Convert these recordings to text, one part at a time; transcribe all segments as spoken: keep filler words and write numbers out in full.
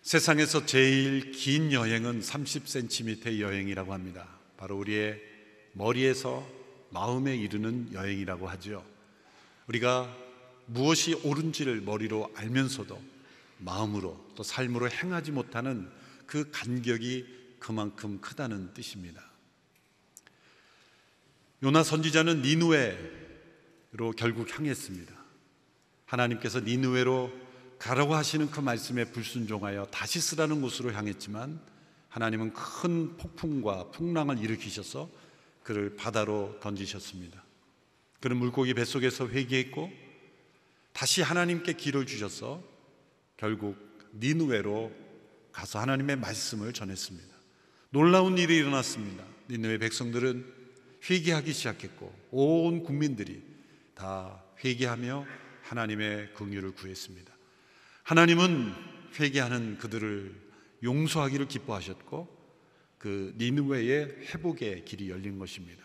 세상에서 제일 긴 여행은 삼십 센티미터의 여행이라고 합니다. 바로 우리의 머리에서 마음에 이르는 여행이라고 하죠. 우리가 무엇이 옳은지를 머리로 알면서도 마음으로 또 삶으로 행하지 못하는 그 간격이 그만큼 크다는 뜻입니다. 요나 선지자는 니느웨로 결국 향했습니다. 하나님께서 니느웨로 가라고 하시는 그 말씀에 불순종하여 다시스라는 곳으로 향했지만 하나님은 큰 폭풍과 풍랑을 일으키셔서 그를 바다로 던지셨습니다. 그는 물고기 뱃속에서 회개했고 다시 하나님께 길을 주셔서 결국 니느웨로 가서 하나님의 말씀을 전했습니다. 놀라운 일이 일어났습니다. 니느웨 백성들은 회개하기 시작했고 온 국민들이 다 회개하며 하나님의 긍휼을 구했습니다. 하나님은 회개하는 그들을 용서하기를 기뻐하셨고 그 니느웨의 회복의 길이 열린 것입니다.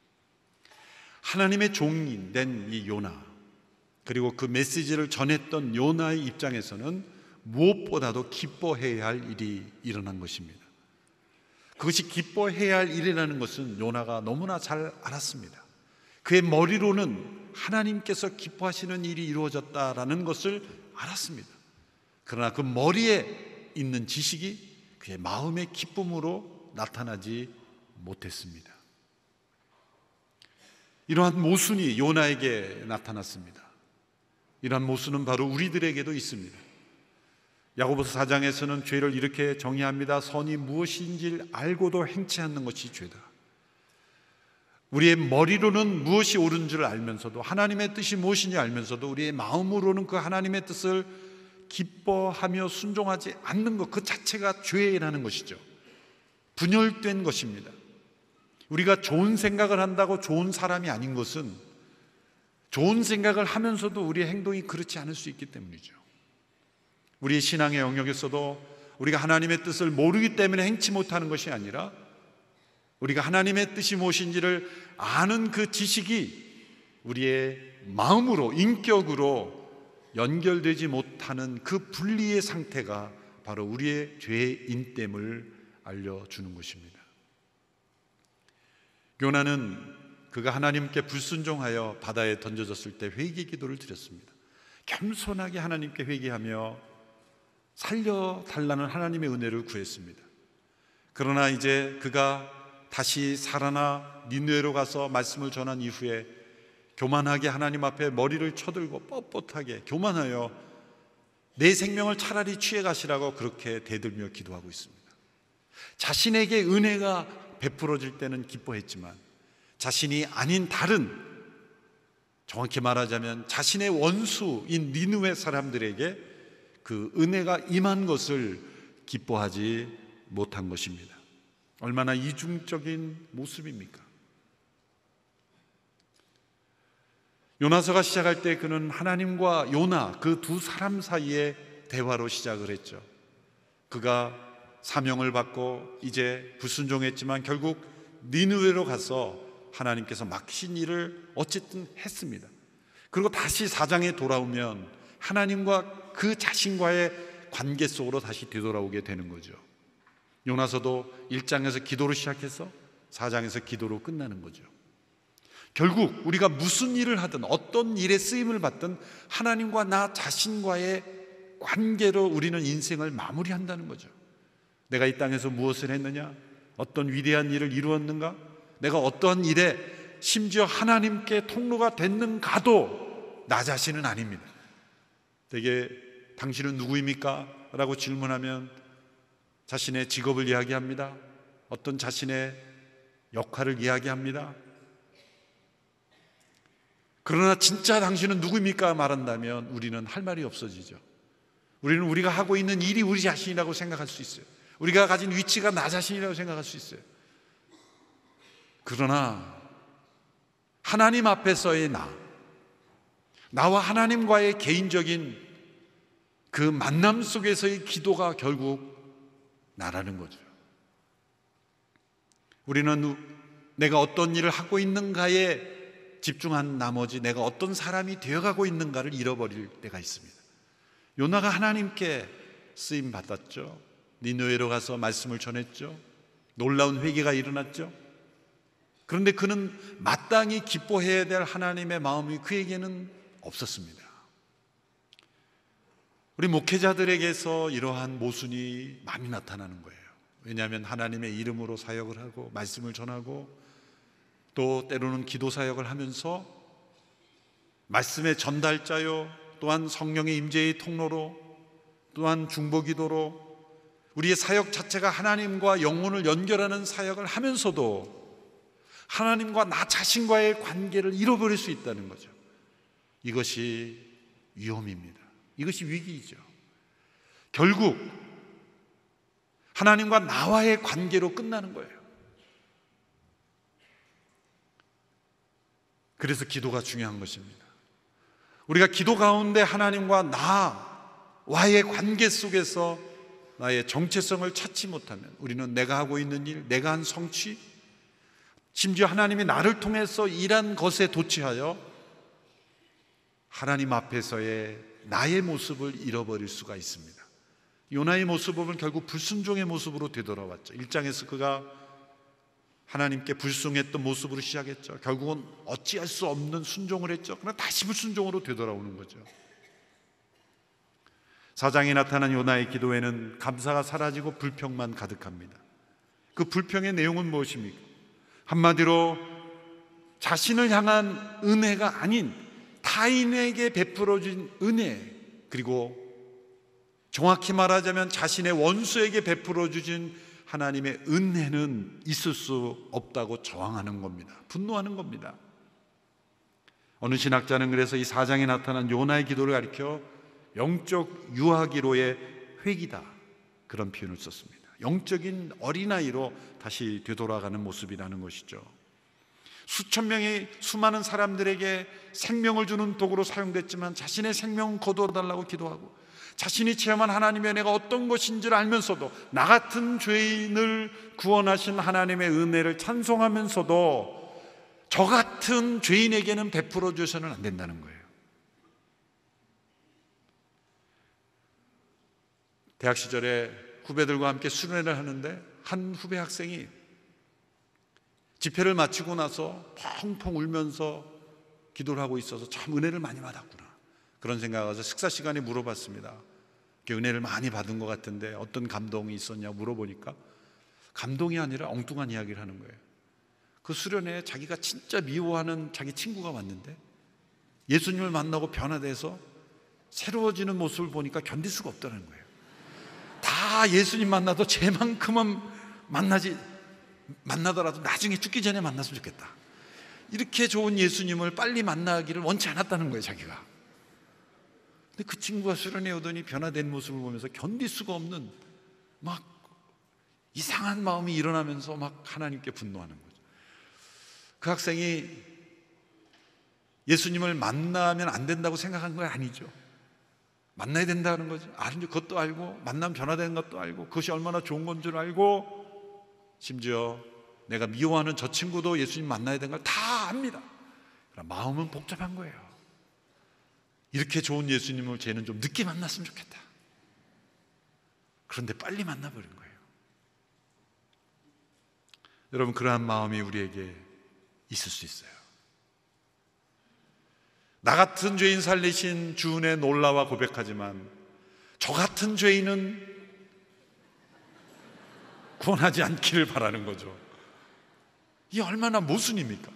하나님의 종이 된 이 요나, 그리고 그 메시지를 전했던 요나의 입장에서는 무엇보다도 기뻐해야 할 일이 일어난 것입니다. 그것이 기뻐해야 할 일이라는 것은 요나가 너무나 잘 알았습니다. 그의 머리로는 하나님께서 기뻐하시는 일이 이루어졌다라는 것을 알았습니다. 그러나 그 머리에 있는 지식이 그의 마음의 기쁨으로 나타나지 못했습니다. 이러한 모순이 요나에게 나타났습니다. 이러한 모순은 바로 우리들에게도 있습니다. 야고보서 사 장에서는 죄를 이렇게 정의합니다. 선이 무엇인지 알고도 행치 않는 것이 죄다. 우리의 머리로는 무엇이 옳은 줄 알면서도, 하나님의 뜻이 무엇인지 알면서도 우리의 마음으로는 그 하나님의 뜻을 기뻐하며 순종하지 않는 것, 그 자체가 죄라는 것이죠. 분열된 것입니다. 우리가 좋은 생각을 한다고 좋은 사람이 아닌 것은 좋은 생각을 하면서도 우리의 행동이 그렇지 않을 수 있기 때문이죠. 우리의 신앙의 영역에서도 우리가 하나님의 뜻을 모르기 때문에 행치 못하는 것이 아니라 우리가 하나님의 뜻이 무엇인지를 아는 그 지식이 우리의 마음으로, 인격으로 연결되지 못하는 그 분리의 상태가 바로 우리의 죄의 인됨을 알려주는 것입니다. 요나는 그가 하나님께 불순종하여 바다에 던져졌을 때 회개 기도를 드렸습니다. 겸손하게 하나님께 회개하며 살려달라는 하나님의 은혜를 구했습니다. 그러나 이제 그가 다시 살아나 니느웨로 가서 말씀을 전한 이후에 교만하게 하나님 앞에 머리를 쳐들고 뻣뻣하게 교만하여 내 생명을 차라리 취해 가시라고 그렇게 대들며 기도하고 있습니다. 자신에게 은혜가 베풀어질 때는 기뻐했지만 자신이 아닌 다른, 정확히 말하자면 자신의 원수인 니느웨 사람들에게 그 은혜가 임한 것을 기뻐하지 못한 것입니다. 얼마나 이중적인 모습입니까? 요나서가 시작할 때 그는 하나님과 요나, 그 두 사람 사이의 대화로 시작을 했죠. 그가 사명을 받고 이제 불순종했지만 결국 니느웨로 가서 하나님께서 맡기신 일을 어쨌든 했습니다. 그리고 다시 사 장에 돌아오면 하나님과 그 자신과의 관계 속으로 다시 되돌아오게 되는 거죠. 요나서도 일 장에서 기도로 시작해서 사 장에서 기도로 끝나는 거죠. 결국 우리가 무슨 일을 하든 어떤 일에 쓰임을 받든 하나님과 나 자신과의 관계로 우리는 인생을 마무리한다는 거죠. 내가 이 땅에서 무엇을 했느냐? 어떤 위대한 일을 이루었는가? 내가 어떠한 일에 심지어 하나님께 통로가 됐는가도 나 자신은 아닙니다. 되게 당신은 누구입니까? 라고 질문하면 자신의 직업을 이야기합니다. 어떤 자신의 역할을 이야기합니다. 그러나 진짜 당신은 누구입니까? 말한다면 우리는 할 말이 없어지죠. 우리는 우리가 하고 있는 일이 우리 자신이라고 생각할 수 있어요. 우리가 가진 위치가 나 자신이라고 생각할 수 있어요. 그러나 하나님 앞에서의 나, 나와 하나님과의 개인적인 그 만남 속에서의 기도가 결국 나라는 거죠. 우리는 내가 어떤 일을 하고 있는가에 집중한 나머지 내가 어떤 사람이 되어가고 있는가를 잃어버릴 때가 있습니다. 요나가 하나님께 쓰임 받았죠. 니느웨로 가서 말씀을 전했죠. 놀라운 회개가 일어났죠. 그런데 그는 마땅히 기뻐해야 될 하나님의 마음이 그에게는 없었습니다. 우리 목회자들에게서 이러한 모순이 많이 나타나는 거예요. 왜냐하면 하나님의 이름으로 사역을 하고 말씀을 전하고 또 때로는 기도 사역을 하면서 말씀의 전달자요, 또한 성령의 임재의 통로로, 또한 중보기도로 우리의 사역 자체가 하나님과 영혼을 연결하는 사역을 하면서도 하나님과 나 자신과의 관계를 잃어버릴 수 있다는 거죠. 이것이 위험입니다. 이것이 위기이죠. 결국 하나님과 나와의 관계로 끝나는 거예요. 그래서 기도가 중요한 것입니다. 우리가 기도 가운데 하나님과 나와의 관계 속에서 나의 정체성을 찾지 못하면 우리는 내가 하고 있는 일, 내가 한 성취, 심지어 하나님이 나를 통해서 일한 것에 도취하여 하나님 앞에서의 나의 모습을 잃어버릴 수가 있습니다. 요나의 모습은 결국 불순종의 모습으로 되돌아왔죠. 일 장에서 그가 하나님께 불순했던 모습으로 시작했죠. 결국은 어찌할 수 없는 순종을 했죠. 그러나 다시 불순종으로 되돌아오는 거죠. 사 장에 나타난 요나의 기도에는 감사가 사라지고 불평만 가득합니다. 그 불평의 내용은 무엇입니까? 한마디로 자신을 향한 은혜가 아닌 타인에게 베풀어진 은혜, 그리고 정확히 말하자면 자신의 원수에게 베풀어 주신 하나님의 은혜는 있을 수 없다고 저항하는 겁니다. 분노하는 겁니다. 어느 신학자는 그래서 이 사 장에 나타난 요나의 기도를 가리켜 영적 유아기로의 회귀다, 그런 표현을 썼습니다. 영적인 어린아이로 다시 되돌아가는 모습이라는 것이죠. 수천 명의 수많은 사람들에게 생명을 주는 도구로 사용됐지만 자신의 생명은 거두어달라고 기도하고 자신이 체험한 하나님의 은혜가 어떤 것인지를 알면서도 나 같은 죄인을 구원하신 하나님의 은혜를 찬송하면서도 저 같은 죄인에게는 베풀어 주셔서는 안 된다는 거예요. 대학 시절에 후배들과 함께 수련회를 하는데 한 후배 학생이 집회를 마치고 나서 펑펑 울면서 기도를 하고 있어서 참 은혜를 많이 받았구나, 그런 생각을 해서 식사 시간에 물어봤습니다. 은혜를 많이 받은 것 같은데 어떤 감동이 있었냐고 물어보니까 감동이 아니라 엉뚱한 이야기를 하는 거예요. 그 수련회에 자기가 진짜 미워하는 자기 친구가 왔는데 예수님을 만나고 변화돼서 새로워지는 모습을 보니까 견딜 수가 없다는 거예요. 다 예수님 만나도 쟤만큼은 만나지 만나더라도 나중에 죽기 전에 만났으면 좋겠다, 이렇게 좋은 예수님을 빨리 만나기를 원치 않았다는 거예요, 자기가. 근데 그 친구가 수련회 오더니 변화된 모습을 보면서 견딜 수가 없는 막 이상한 마음이 일어나면서 막 하나님께 분노하는 거죠. 그 학생이 예수님을 만나면 안 된다고 생각한 건 아니죠. 만나야 된다는 거죠. 아는데 그것도 알고 만나면 변화되는 것도 알고 그것이 얼마나 좋은 건 줄 알고 심지어 내가 미워하는 저 친구도 예수님 만나야 되는 걸 다 압니다. 그러나 마음은 복잡한 거예요. 이렇게 좋은 예수님을 쟤는 좀 늦게 만났으면 좋겠다. 그런데 빨리 만나버린 거예요. 여러분, 그러한 마음이 우리에게 있을 수 있어요. 나 같은 죄인 살리신 주은혜 놀라와 고백하지만 저 같은 죄인은 구원하지 않기를 바라는 거죠. 이게 얼마나 모순입니까?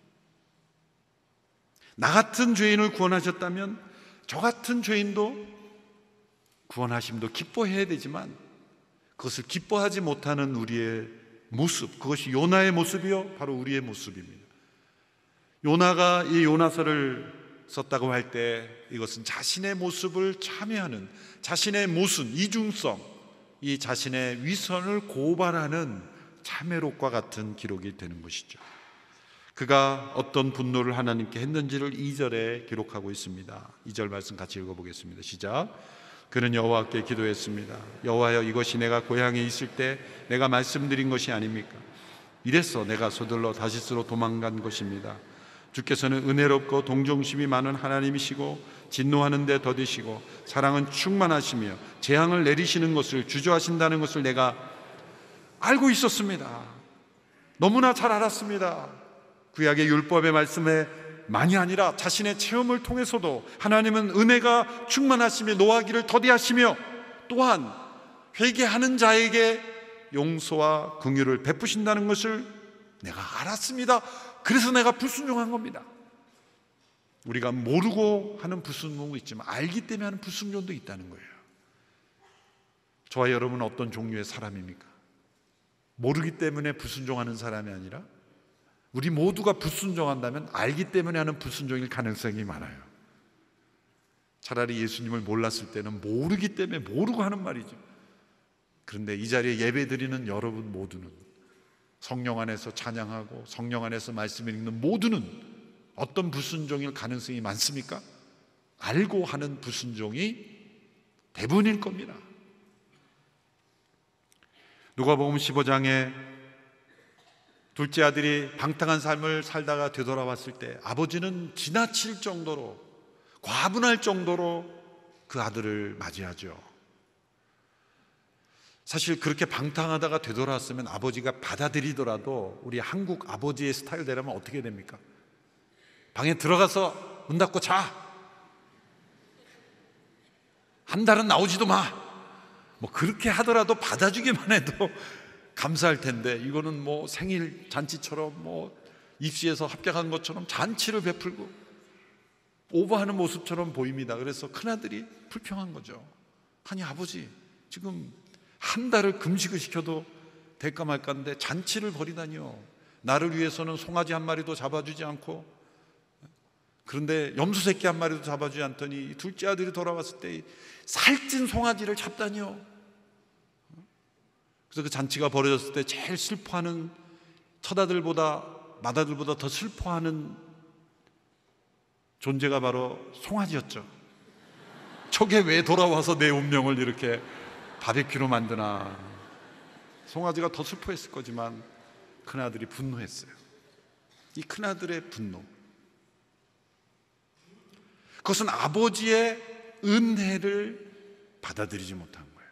나 같은 죄인을 구원하셨다면 저 같은 죄인도 구원하심도 기뻐해야 되지만 그것을 기뻐하지 못하는 우리의 모습, 그것이 요나의 모습이요 바로 우리의 모습입니다. 요나가 이 요나서를 썼다고 할 때 이것은 자신의 모습을 참여하는, 자신의 모순, 이중성, 이 자신의 위선을 고발하는 참회록과 같은 기록이 되는 것이죠. 그가 어떤 분노를 하나님께 했는지를 이 절에 기록하고 있습니다. 이 절 말씀 같이 읽어보겠습니다. 시작. 그는 여호와께 기도했습니다. 여호와여, 이것이 내가 고향에 있을 때 내가 말씀드린 것이 아닙니까? 이래서 내가 서둘러 다시스로 도망간 것입니다. 주께서는 은혜롭고 동정심이 많은 하나님이시고 진노하는 데 더디시고 사랑은 충만하시며 재앙을 내리시는 것을 주저하신다는 것을 내가 알고 있었습니다. 너무나 잘 알았습니다. 구약의 율법의 말씀에 만이 아니라 자신의 체험을 통해서도 하나님은 은혜가 충만하시며 노하기를 더디하시며 또한 회개하는 자에게 용서와 긍휼을 베푸신다는 것을 내가 알았습니다. 그래서 내가 불순종한 겁니다. 우리가 모르고 하는 불순종도 있지만 알기 때문에 하는 불순종도 있다는 거예요. 저와 여러분은 어떤 종류의 사람입니까? 모르기 때문에 불순종하는 사람이 아니라 우리 모두가 불순종한다면 알기 때문에 하는 불순종일 가능성이 많아요. 차라리 예수님을 몰랐을 때는 모르기 때문에 모르고 하는 말이죠. 그런데 이 자리에 예배드리는 여러분 모두는 성령 안에서 찬양하고 성령 안에서 말씀을 읽는 모두는 어떤 불순종일 가능성이 많습니까? 알고 하는 불순종이 대부분일 겁니다. 누가복음 십오 장에 둘째 아들이 방탕한 삶을 살다가 되돌아왔을 때 아버지는 지나칠 정도로, 과분할 정도로 그 아들을 맞이하죠. 사실 그렇게 방탕하다가 되돌아왔으면 아버지가 받아들이더라도 우리 한국 아버지의 스타일대로면 어떻게 됩니까? 방에 들어가서 문 닫고 자. 한 달은 나오지도 마. 뭐 그렇게 하더라도 받아주기만 해도 감사할 텐데, 이거는 뭐 생일 잔치처럼 뭐 입시에서 합격한 것처럼 잔치를 베풀고 오버하는 모습처럼 보입니다. 그래서 큰아들이 불평한 거죠. 아니 아버지, 지금 한 달을 금식을 시켜도 될까 말까인데 잔치를 벌이다니요. 나를 위해서는 송아지 한 마리도 잡아주지 않고, 그런데 염소 새끼 한 마리도 잡아주지 않더니 둘째 아들이 돌아왔을 때 살찐 송아지를 잡다니요. 그래서 그 잔치가 벌어졌을 때 제일 슬퍼하는, 첫아들보다 맏아들보다 더 슬퍼하는 존재가 바로 송아지였죠. 저게 왜 돌아와서 내 운명을 이렇게 바베큐로 만드나. 송아지가 더 슬퍼했을 거지만 큰아들이 분노했어요. 이 큰아들의 분노, 그것은 아버지의 은혜를 받아들이지 못한 거예요.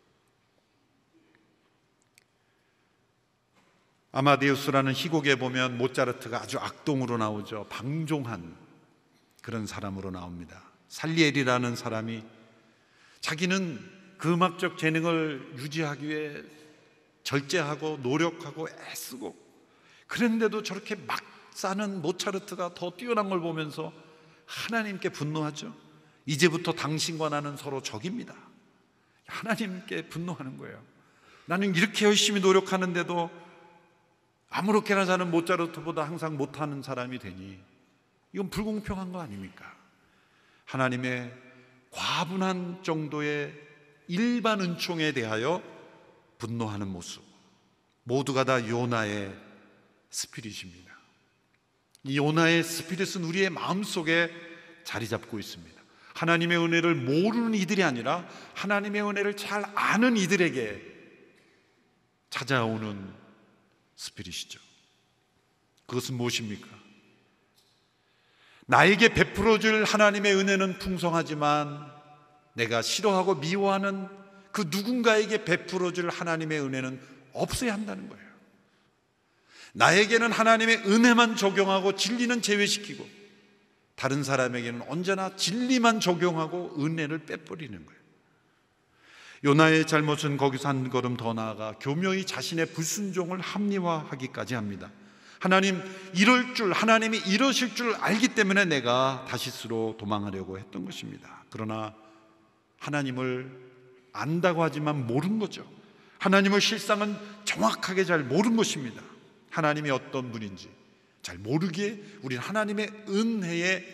아마데우스라는 희곡에 보면 모차르트가 아주 악동으로 나오죠. 방종한 그런 사람으로 나옵니다. 살리에리라는 사람이 자기는 그 음악적 재능을 유지하기 위해 절제하고 노력하고 애쓰고, 그런데도 저렇게 막 사는 모차르트가 더 뛰어난 걸 보면서 하나님께 분노하죠. 이제부터 당신과 나는 서로 적입니다. 하나님께 분노하는 거예요. 나는 이렇게 열심히 노력하는데도 아무렇게나 사는 모차르트보다 항상 못하는 사람이 되니 이건 불공평한 거 아닙니까? 하나님의 과분한 정도의 일반 은총에 대하여 분노하는 모습, 모두가 다 요나의 스피릿입니다. 이 요나의 스피릿은 우리의 마음속에 자리 잡고 있습니다. 하나님의 은혜를 모르는 이들이 아니라 하나님의 은혜를 잘 아는 이들에게 찾아오는 스피릿이죠. 그것은 무엇입니까? 나에게 베풀어줄 하나님의 은혜는 풍성하지만 내가 싫어하고 미워하는 그 누군가에게 베풀어줄 하나님의 은혜는 없어야 한다는 거예요. 나에게는 하나님의 은혜만 적용하고 진리는 제외시키고, 다른 사람에게는 언제나 진리만 적용하고 은혜를 빼버리는 거예요. 요나의 잘못은 거기서 한 걸음 더 나아가 교묘히 자신의 불순종을 합리화하기까지 합니다. 하나님 이럴 줄, 하나님이 이러실 줄 알기 때문에 내가 다시스로 도망하려고 했던 것입니다. 그러나 하나님을 안다고 하지만 모른 거죠. 하나님의 실상은 정확하게 잘 모른 것입니다. 하나님이 어떤 분인지 잘 모르기에 우리는 하나님의 은혜의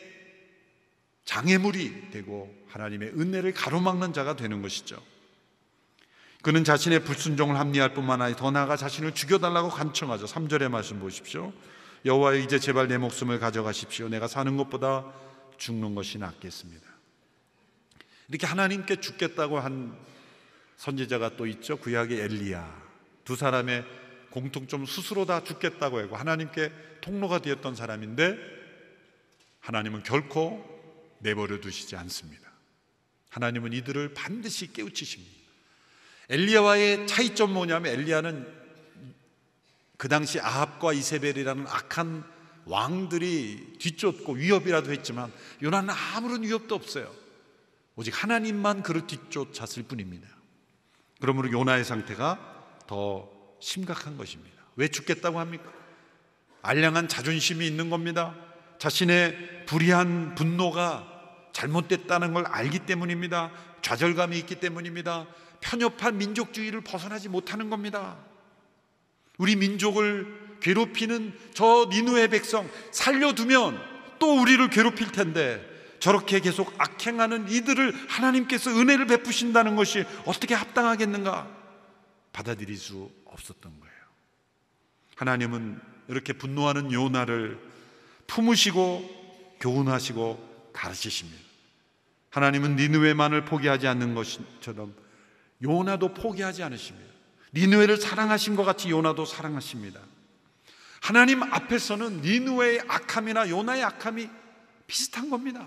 장애물이 되고 하나님의 은혜를 가로막는 자가 되는 것이죠. 그는 자신의 불순종을 합리화할 뿐만 아니라 더 나아가 자신을 죽여달라고 간청하죠. 삼 절의 말씀 보십시오. 여호와여, 이제 제발 내 목숨을 가져가십시오. 내가 사는 것보다 죽는 것이 낫겠습니다. 이렇게 하나님께 죽겠다고 한 선지자가 또 있죠. 구약의 엘리야. 두 사람의 공통점, 스스로 다 죽겠다고 하고 하나님께 통로가 되었던 사람인데, 하나님은 결코 내버려 두시지 않습니다. 하나님은 이들을 반드시 깨우치십니다. 엘리야와의 차이점 뭐냐면, 엘리야는 그 당시 아합과 이세벨이라는 악한 왕들이 뒤쫓고 위협이라도 했지만, 요나는 아무런 위협도 없어요. 오직 하나님만 그를 뒤쫓았을 뿐입니다. 그러므로 요나의 상태가 더 심각한 것입니다. 왜 죽겠다고 합니까? 알량한 자존심이 있는 겁니다. 자신의 불의한 분노가 잘못됐다는 걸 알기 때문입니다. 좌절감이 있기 때문입니다. 편협한 민족주의를 벗어나지 못하는 겁니다. 우리 민족을 괴롭히는 저 니느웨 백성 살려두면 또 우리를 괴롭힐 텐데, 저렇게 계속 악행하는 이들을 하나님께서 은혜를 베푸신다는 것이 어떻게 합당하겠는가 받아들일 수 없었던 거예요. 하나님은 이렇게 분노하는 요나를 품으시고 교훈하시고 가르치십니다. 하나님은 니느웨만을 포기하지 않는 것처럼 요나도 포기하지 않으십니다. 니느웨를 사랑하신 것 같이 요나도 사랑하십니다. 하나님 앞에서는 니느웨의 악함이나 요나의 악함이 비슷한 겁니다.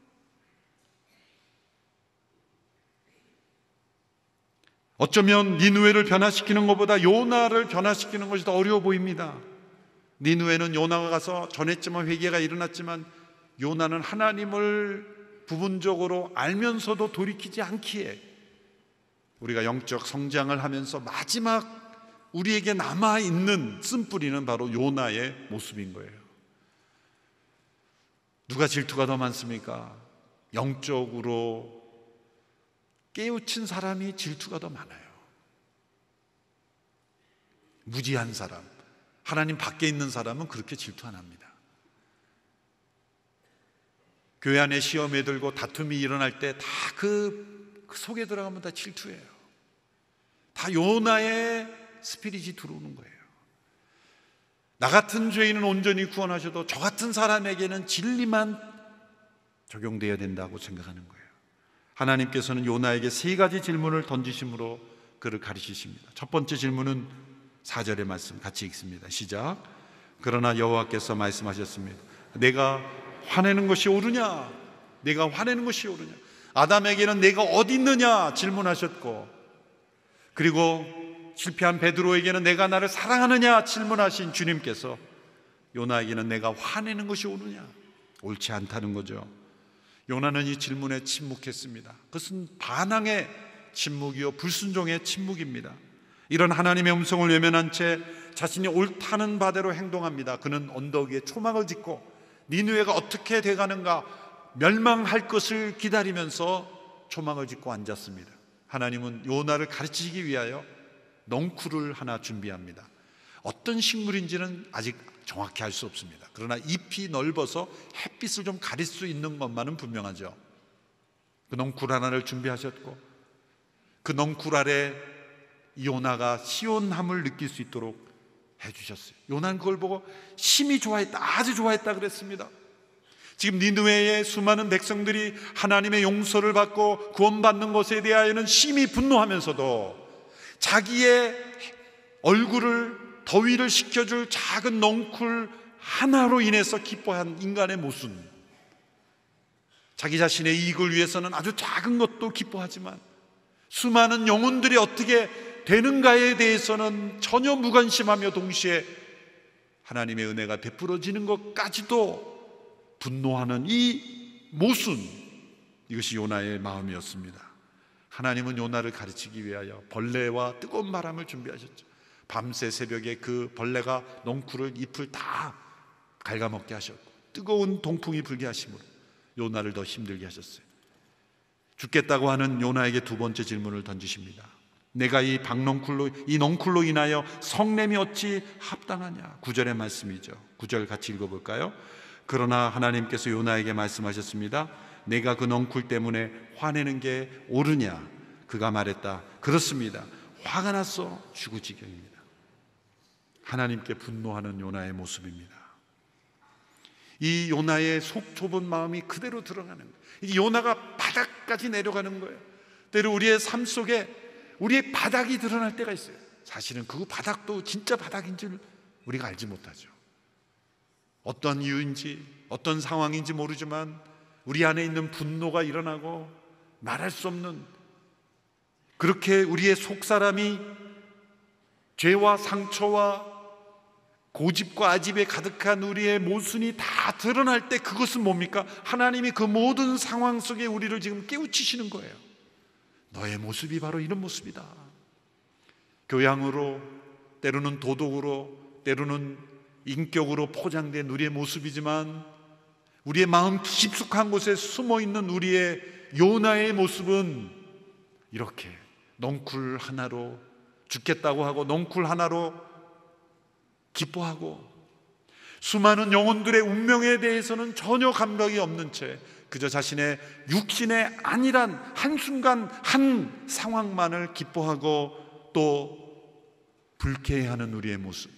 어쩌면 니느웨를 변화시키는 것보다 요나를 변화시키는 것이 더 어려워 보입니다. 니느웨는 요나가 가서 전했지만 회개가 일어났지만, 요나는 하나님을 부분적으로 알면서도 돌이키지 않기에 우리가 영적 성장을 하면서 마지막 우리에게 남아있는 쓴뿌리는 바로 요나의 모습인 거예요. 누가 질투가 더 많습니까? 영적으로 깨우친 사람이 질투가 더 많아요. 무지한 사람, 하나님 밖에 있는 사람은 그렇게 질투 안 합니다. 교회 안에 시험에 들고 다툼이 일어날 때 다 그 그 속에 들어가면 다 질투예요. 다 요나의 스피릿이 들어오는 거예요. 나 같은 죄인은 온전히 구원하셔도 저 같은 사람에게는 진리만 적용되어야 된다고 생각하는 거예요. 하나님께서는 요나에게 세 가지 질문을 던지심으로 그를 가르치십니다. 첫 번째 질문은 사 절의 말씀 같이 읽습니다. 시작. 그러나 여호와께서 말씀하셨습니다. 내가 화내는 것이 옳으냐? 내가 화내는 것이 옳으냐? 아담에게는 내가 어디 있느냐 질문하셨고, 그리고 실패한 베드로에게는 내가 나를 사랑하느냐 질문하신 주님께서 요나에게는 내가 화내는 것이 옳으냐? 옳지 않다는 거죠. 요나는 이 질문에 침묵했습니다. 그것은 반항의 침묵이요 불순종의 침묵입니다. 이런 하나님의 음성을 외면한 채 자신이 옳다는 바대로 행동합니다. 그는 언덕 위에 초막을 짓고 니느웨가 어떻게 돼가는가 멸망할 것을 기다리면서 초막을 짓고 앉았습니다. 하나님은 요나를 가르치기 위하여 넝쿨을 하나 준비합니다. 어떤 식물인지는 아직 정확히 알 수 없습니다. 그러나 잎이 넓어서 햇빛을 좀 가릴 수 있는 것만은 분명하죠. 그 넝쿨 하나를 준비하셨고, 그 넝쿨 아래 요나가 시원함을 느낄 수 있도록 해주셨어요. 요나는 그걸 보고 심히 좋아했다, 아주 좋아했다 그랬습니다. 지금 니느웨의 수많은 백성들이 하나님의 용서를 받고 구원받는 것에 대하여는 심히 분노하면서도 자기의 얼굴을 더위를 식혀줄 작은 넝쿨 하나로 인해서 기뻐한 인간의 모순, 자기 자신의 이익을 위해서는 아주 작은 것도 기뻐하지만 수많은 영혼들이 어떻게 되는가에 대해서는 전혀 무관심하며 동시에 하나님의 은혜가 베풀어지는 것까지도 분노하는 이 모순, 이것이 요나의 마음이었습니다. 하나님은 요나를 가르치기 위하여 벌레와 뜨거운 바람을 준비하셨죠. 밤새 새벽에 그 벌레가 넝쿨을 잎을 다 갉아먹게 하셨고 뜨거운 동풍이 불게 하심으로 요나를 더 힘들게 하셨어요. 죽겠다고 하는 요나에게 두 번째 질문을 던지십니다. 내가 이 박넝쿨로 이 넝쿨로 인하여 성냄이 어찌 합당하냐? 구 절의 말씀이죠. 구 절 같이 읽어볼까요? 그러나 하나님께서 요나에게 말씀하셨습니다. 내가 그 넝쿨 때문에 화내는 게 옳으냐? 그가 말했다. 그렇습니다. 화가 났어 죽을 지경입니다. 하나님께 분노하는 요나의 모습입니다. 이 요나의 속 좁은 마음이 그대로 드러나는 거예요. 이 요나가 바닥까지 내려가는 거예요. 때로 우리의 삶 속에 우리의 바닥이 드러날 때가 있어요. 사실은 그 바닥도 진짜 바닥인 줄 우리가 알지 못하죠. 어떤 이유인지 어떤 상황인지 모르지만 우리 안에 있는 분노가 일어나고 말할 수 없는, 그렇게 우리의 속사람이 죄와 상처와 고집과 아집에 가득한 우리의 모순이 다 드러날 때, 그것은 뭡니까? 하나님이 그 모든 상황 속에 우리를 지금 깨우치시는 거예요. 너의 모습이 바로 이런 모습이다. 교양으로, 때로는 도덕으로, 때로는 인격으로 포장된 우리의 모습이지만, 우리의 마음 깊숙한 곳에 숨어있는 우리의 요나의 모습은 이렇게 넝쿨 하나로 죽겠다고 하고 넝쿨 하나로 기뻐하고, 수많은 영혼들의 운명에 대해서는 전혀 감각이 없는 채 그저 자신의 육신의 안일한 한순간 한 상황만을 기뻐하고 또 불쾌해하는 우리의 모습.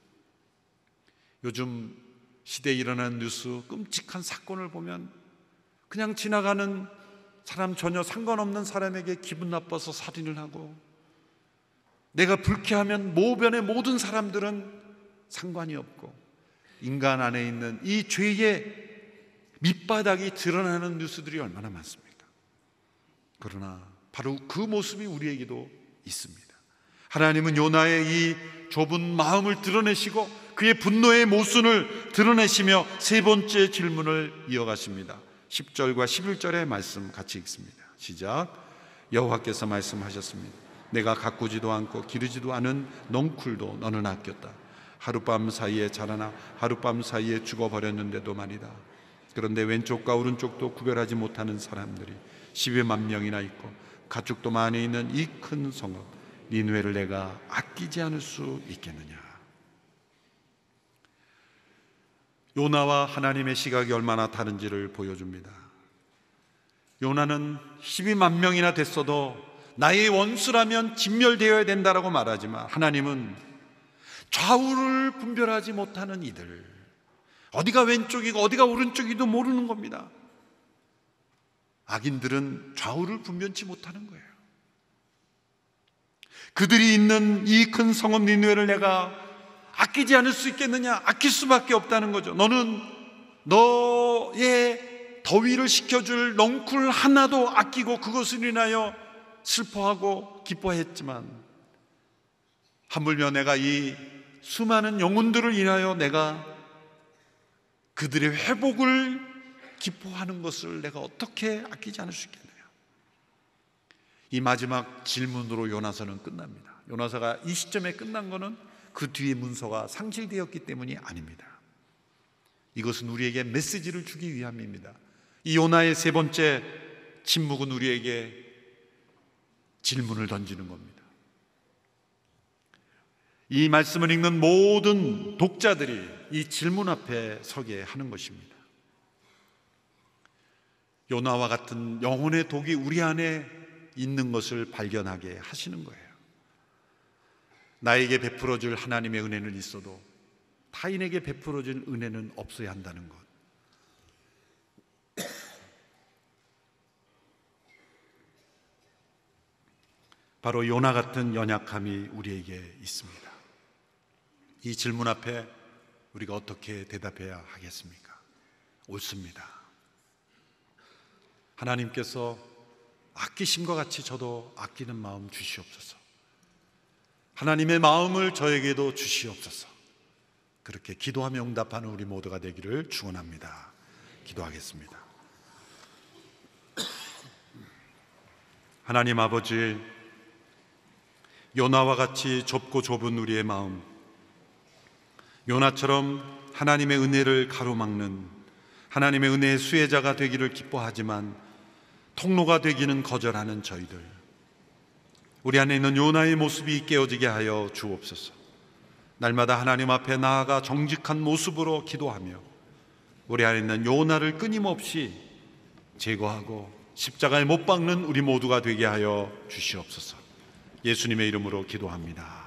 요즘 시대에 일어난 뉴스, 끔찍한 사건을 보면 그냥 지나가는 사람, 전혀 상관없는 사람에게 기분 나빠서 살인을 하고, 내가 불쾌하면 모변의 모든 사람들은 상관이 없고, 인간 안에 있는 이 죄의 밑바닥이 드러나는 뉴스들이 얼마나 많습니까? 그러나 바로 그 모습이 우리에게도 있습니다. 하나님은 요나의 이 좁은 마음을 드러내시고 그의 분노의 모순을 드러내시며 세 번째 질문을 이어가십니다. 십 절과 십일 절의 말씀 같이 읽습니다. 시작. 여호와께서 말씀하셨습니다. 내가 가꾸지도 않고 기르지도 않은 넝쿨도 너는 아꼈다. 하룻밤 사이에 자라나 하룻밤 사이에 죽어버렸는데도 말이다. 그런데 왼쪽과 오른쪽도 구별하지 못하는 사람들이 십여만 명이나 있고 가축도 많이 있는 이 큰 성읍 니느웨를 내가 아끼지 않을 수 있겠느냐. 요나와 하나님의 시각이 얼마나 다른지를 보여줍니다. 요나는 십이만 명이나 됐어도 나의 원수라면 진멸되어야 된다라고 말하지만, 하나님은 좌우를 분별하지 못하는 이들, 어디가 왼쪽이고 어디가 오른쪽이도 모르는 겁니다. 악인들은 좌우를 분별치 못하는 거예요. 그들이 있는 이 큰 성읍 니느웨를 내가 아끼지 않을 수 있겠느냐? 아낄 수밖에 없다는 거죠. 너는 너의 더위를 식혀줄 넝쿨 하나도 아끼고 그것을 인하여 슬퍼하고 기뻐했지만, 하물며 내가 이 수많은 영혼들을 인하여 내가 그들의 회복을 기뻐하는 것을 내가 어떻게 아끼지 않을 수 있겠느냐. 이 마지막 질문으로 요나서는 끝납니다. 요나서가 이 시점에 끝난 것은 그 뒤에 문서가 상실되었기 때문이 아닙니다. 이것은 우리에게 메시지를 주기 위함입니다. 이 요나의 세 번째 침묵은 우리에게 질문을 던지는 겁니다. 이 말씀을 읽는 모든 독자들이 이 질문 앞에 서게 하는 것입니다. 요나와 같은 영혼의 독이 우리 안에 있는 것을 발견하게 하시는 거예요. 나에게 베풀어줄 하나님의 은혜는 있어도 타인에게 베풀어줄 은혜는 없어야 한다는 것. 바로 요나 같은 연약함이 우리에게 있습니다. 이 질문 앞에 우리가 어떻게 대답해야 하겠습니까? 옳습니다. 하나님께서 아끼심과 같이 저도 아끼는 마음 주시옵소서. 하나님의 마음을 저에게도 주시옵소서. 그렇게 기도하며 응답하는 우리 모두가 되기를 축원합니다. 기도하겠습니다. 하나님 아버지, 요나와 같이 좁고 좁은 우리의 마음, 요나처럼 하나님의 은혜를 가로막는 하나님의 은혜의 수혜자가 되기를 기뻐하지만 통로가 되기는 거절하는 저희들, 우리 안에 있는 요나의 모습이 깨어지게 하여 주옵소서. 날마다 하나님 앞에 나아가 정직한 모습으로 기도하며 우리 안에 있는 요나를 끊임없이 제거하고 십자가에 못 박는 우리 모두가 되게 하여 주시옵소서. 예수님의 이름으로 기도합니다.